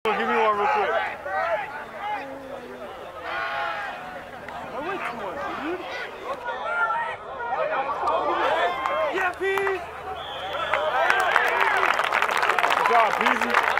Give me one real quick. I went too much, dude. Yeah, Pease! Good job, Peasy.